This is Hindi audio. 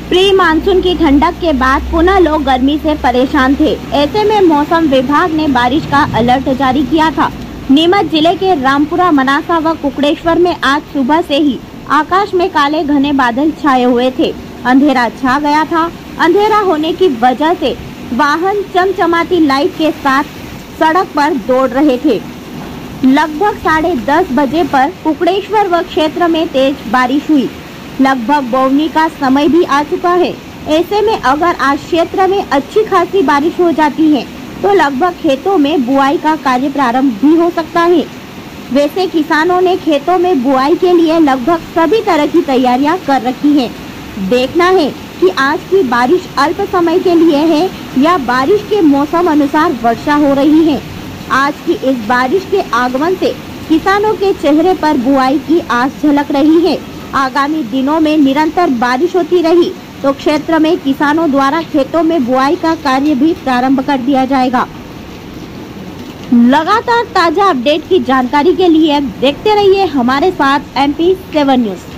प्री मानसून की ठंडक के बाद पुनः लोग गर्मी से परेशान थे। ऐसे में मौसम विभाग ने बारिश का अलर्ट जारी किया था। नीमच जिले के रामपुरा, मनासा व कुकड़ेश्वर में आज सुबह से ही आकाश में काले घने बादल छाए हुए थे। अंधेरा छा गया था। अंधेरा होने की वजह से वाहन चमचमाती लाइट के साथ सड़क पर दौड़ रहे थे। लगभग 10:30 बजे पर कुकड़ेश्वर व क्षेत्र में तेज बारिश हुई। लगभग बोवनी का समय भी आ चुका है। ऐसे में अगर आज क्षेत्र में अच्छी खासी बारिश हो जाती है तो लगभग खेतों में बुआई का कार्य प्रारंभ भी हो सकता है। वैसे किसानों ने खेतों में बुआई के लिए लगभग सभी तरह की तैयारियां कर रखी हैं। देखना है कि आज की बारिश अल्प समय के लिए है या बारिश के मौसम अनुसार वर्षा हो रही है। आज की इस बारिश के आगमन से किसानों के चेहरे पर बुआई की आस झलक रही है। आगामी दिनों में निरंतर बारिश होती रही तो क्षेत्र में किसानों द्वारा खेतों में बुआई का कार्य भी प्रारंभ कर दिया जाएगा। लगातार ताजा अपडेट की जानकारी के लिए देखते रहिए हमारे साथ MP7 न्यूज़।